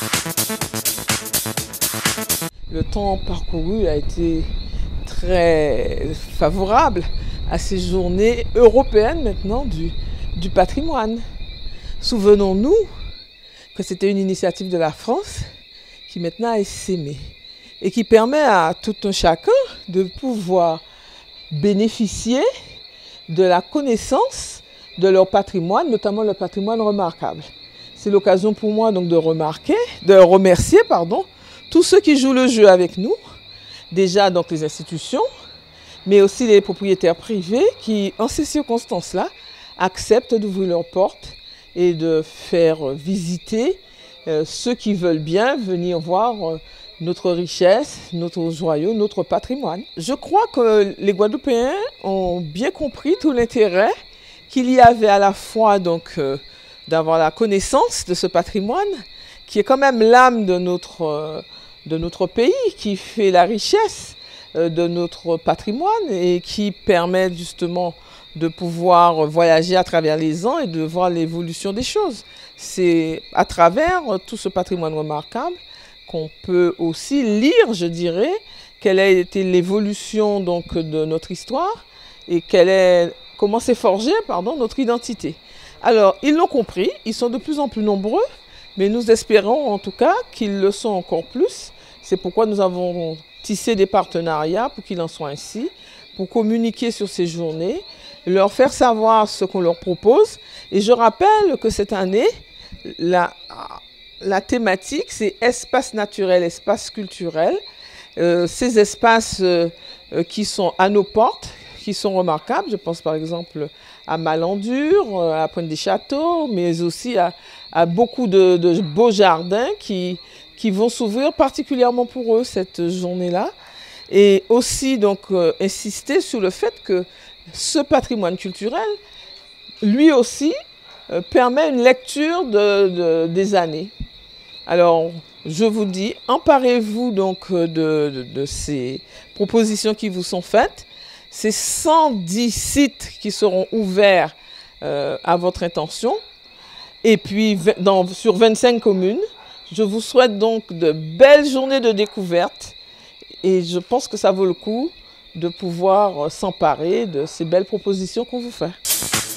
Le temps parcouru a été très favorable à ces journées européennes maintenant du patrimoine. Souvenons-nous que c'était une initiative de la France qui maintenant a essaimé et qui permet à tout un chacun de pouvoir bénéficier de la connaissance de leur patrimoine, notamment le patrimoine remarquable. C'est l'occasion pour moi donc de remercier tous ceux qui jouent le jeu avec nous, déjà donc les institutions, mais aussi les propriétaires privés qui, en ces circonstances-là, acceptent d'ouvrir leurs portes et de faire visiter ceux qui veulent bien venir voir notre richesse, notre joyau, notre patrimoine. Je crois que les Guadeloupéens ont bien compris tout l'intérêt qu'il y avait à la fois donc d'avoir la connaissance de ce patrimoine, qui est quand même l'âme de notre pays, qui fait la richesse de notre patrimoine et qui permet justement de pouvoir voyager à travers les ans et de voir l'évolution des choses. C'est à travers tout ce patrimoine remarquable qu'on peut aussi lire, je dirais, quelle a été l'évolution donc de notre histoire et comment s'est forgée notre identité. Alors, ils l'ont compris, ils sont de plus en plus nombreux, mais nous espérons en tout cas qu'ils le sont encore plus. C'est pourquoi nous avons tissé des partenariats pour qu'il en soit ainsi, pour communiquer sur ces journées, leur faire savoir ce qu'on leur propose. Et je rappelle que cette année, la thématique, c'est espace naturel, espace culturel. Ces espaces qui sont à nos portes, qui sont remarquables. Je pense par exemple à Malandur, à Pointe-des-Châteaux, mais aussi à beaucoup de beaux jardins qui vont s'ouvrir particulièrement pour eux cette journée-là. Et aussi donc insister sur le fait que ce patrimoine culturel, lui aussi, permet une lecture des années. Alors, je vous dis, emparez-vous donc de ces propositions qui vous sont faites. C'est 110 sites qui seront ouverts à votre intention. Et puis, sur 25 communes, je vous souhaite donc de belles journées de découverte. Et je pense que ça vaut le coup de pouvoir s'emparer de ces belles propositions qu'on vous fait.